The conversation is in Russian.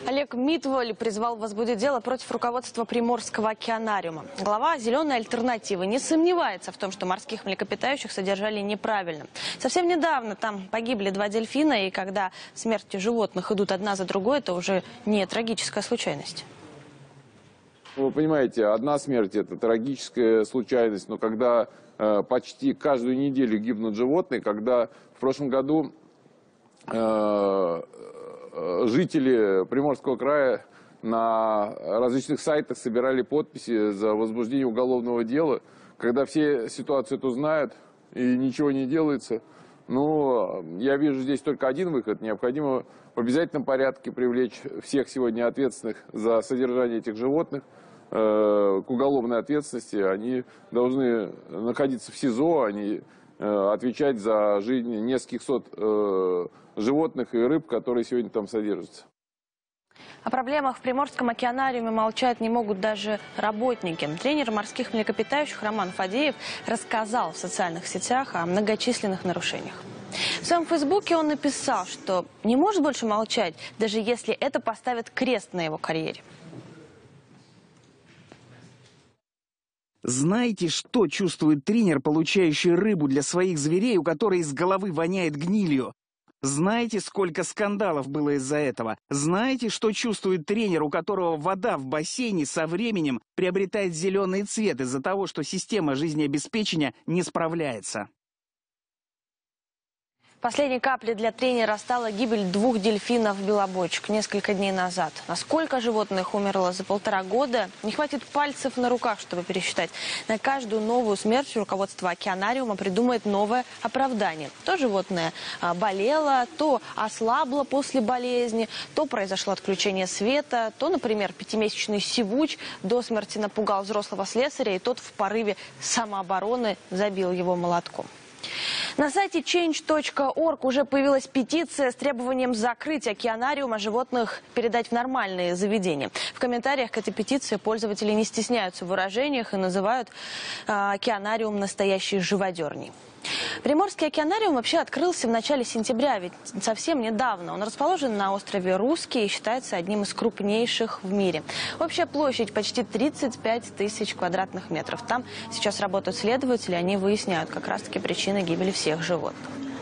Олег Митволь призвал возбудить дело против руководства Приморского океанариума. Глава «Зеленой альтернативы» не сомневается в том, что морских млекопитающих содержали неправильно. Совсем недавно там погибли 2 дельфина, и когда смерти животных идут одна за другой, это уже не трагическая случайность. Вы понимаете, одна смерть – это трагическая случайность, но когда почти каждую неделю гибнут животные, когда в прошлом году жители Приморского края на различных сайтах собирали подписи за возбуждение уголовного дела, когда все ситуацию эту знают и ничего не делается. Ну, я вижу здесь только один выход. Необходимо в обязательном порядке привлечь всех сегодня ответственных за содержание этих животных к уголовной ответственности. Они должны находиться в СИЗО, они отвечать за жизнь нескольких сот животных и рыб, которые сегодня там содержатся. О проблемах в Приморском океанариуме молчать не могут даже работники. Тренер морских млекопитающих Роман Фадеев рассказал в социальных сетях о многочисленных нарушениях. В своем фейсбуке он написал, что не может больше молчать, даже если это поставит крест на его карьере. Знаете, что чувствует тренер, получающий рыбу для своих зверей, у которой из головы воняет гнилью? Знаете, сколько скандалов было из-за этого? Знаете, что чувствует тренер, у которого вода в бассейне со временем приобретает зеленый цвет из-за того, что система жизнеобеспечения не справляется? Последней каплей для тренера стала гибель 2 дельфинов-белобочек несколько дней назад. Насколько животных умерло за 1,5 года, не хватит пальцев на руках, чтобы пересчитать. На каждую новую смерть руководство океанариума придумает новое оправдание. То животное болело, то ослабло после болезни, то произошло отключение света, то, например, 5-месячный сивуч до смерти напугал взрослого слесаря, и тот в порыве самообороны забил его молотком. На сайте change.org уже появилась петиция с требованием закрыть океанариум, а животных передать в нормальные заведения. В комментариях к этой петиции пользователи не стесняются в выражениях и называют океанариум настоящей живодерней. Приморский океанариум вообще открылся в начале сентября, ведь совсем недавно. Он расположен на острове Русский и считается одним из крупнейших в мире. Общая площадь почти 35 тысяч квадратных метров. Там сейчас работают следователи, они выясняют как раз-таки причины гибели всех животных.